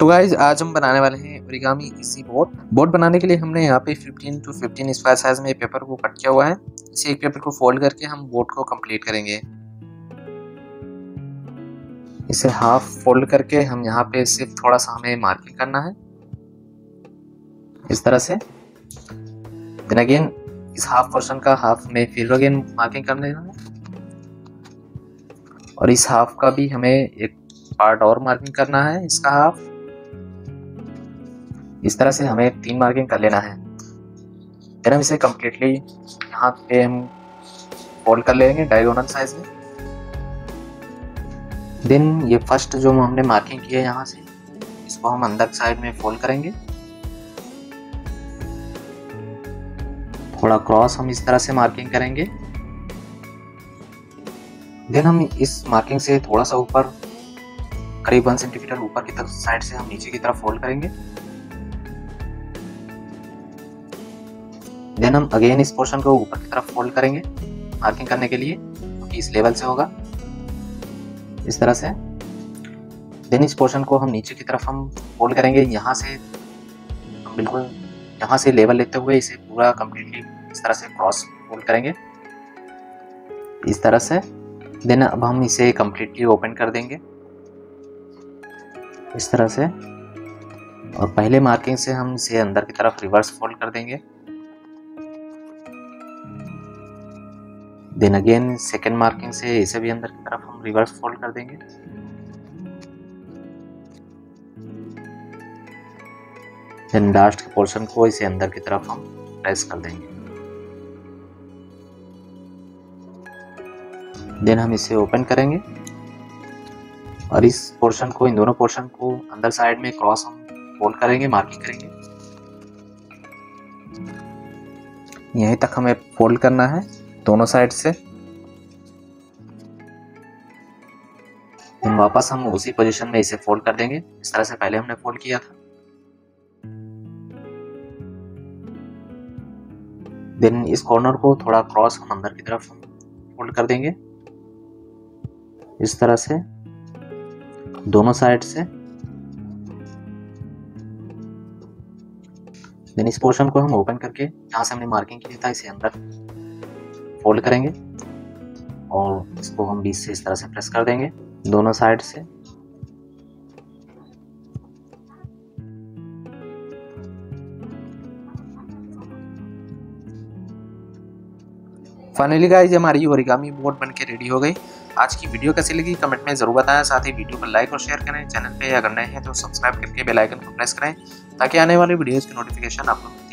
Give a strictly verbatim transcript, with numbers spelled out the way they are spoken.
तो गाइज आज हम बनाने वाले हैं ओरिगामी इजी बोर्ड। बोर्ड बनाने के लिए हमने यहाँ पे fifteen to fifteen square size में पेपर को कट किया हुआ है। इसे एक पेपर को फोल्ड करके हम बोर्ड को कंप्लीट करेंगे। इसे हाफ फोल्ड करके हम यहाँ पे सिर्फ थोड़ा सा हमें मार्किंग करना है इस तरह से। देन अगेन इस हाफ पोर्शन का हाफ में फिर अगेन मार्किंग करने है और इस हाफ का भी हमें एक पार्ट और मार्किंग करना है, इसका हाफ। इस तरह से हमें तीन मार्किंग कर लेना है। फिर हम इसे कम्प्लीटली यहाँ पे हम फोल्ड कर लेंगे डायगोनल साइज में। देन ये फर्स्ट जो हमने मार्किंग की है यहाँ से, इसको हम अंदर साइड में फोल्ड करेंगे। थोड़ा क्रॉस हम इस तरह से मार्किंग करेंगे। देन हम इस मार्किंग से थोड़ा सा ऊपर, करीब वन सेंटीमीटर ऊपर की तरफ साइड से हम नीचे की तरफ फोल्ड करेंगे। देन हम अगेन इस पोर्शन को ऊपर की तरफ फोल्ड करेंगे मार्किंग करने के लिए, क्योंकि इस लेवल से होगा इस तरह से। देन इस पोर्शन को हम नीचे की तरफ हम फोल्ड करेंगे। यहाँ से हम बिल्कुल यहाँ से लेवल लेते हुए इसे पूरा कंप्लीटली इस तरह से क्रॉस फोल्ड करेंगे इस तरह से। देन अब हम इसे कंप्लीटली ओपन कर देंगे इस तरह से, और पहले मार्किंग से हम इसे अंदर की तरफ रिवर्स फोल्ड कर देंगे। देन अगेन सेकेंड मार्किंग से इसे भी अंदर की तरफ हम रिवर्स फोल्ड कर देंगे। देन लास्ट के पोर्शन को इसे अंदर की तरफ हम प्रेस कर देंगे। देन हम इसे ओपन करेंगे और इस पोर्शन को, इन दोनों पोर्शन को अंदर साइड में क्रॉस हम फोल्ड करेंगे, मार्किंग करेंगे। यहीं तक हमें फोल्ड करना है दोनों साइड से। देन वापस हम उसी पोजीशन में इसे फोल्ड कर देंगे इस तरह से पहले हमने फोल्ड किया था। देन इस कॉर्नर को थोड़ा क्रॉस हम अंदर की तरफ फोल्ड कर देंगे इस तरह से दोनों साइड से। देन इस पोर्शन को हम ओपन करके जहाँ से हमने मार्किंग की था इसे अंदर फोल्ड करेंगे और इसको हम बीच से इस तरह से प्रेस कर देंगे दोनों साइड से। फाइनली गाइस हमारी ओरिगामी बोर्ड बनके रेडी हो गई। आज की वीडियो कैसी लगी कमेंट में जरूर बताएं। साथ ही वीडियो को लाइक और शेयर करें। चैनल पे अगर नए हैं तो सब्सक्राइब करके बेल आइकन को प्रेस करें ताकि आने वाली वीडियोस की नोटिफिकेशन आपको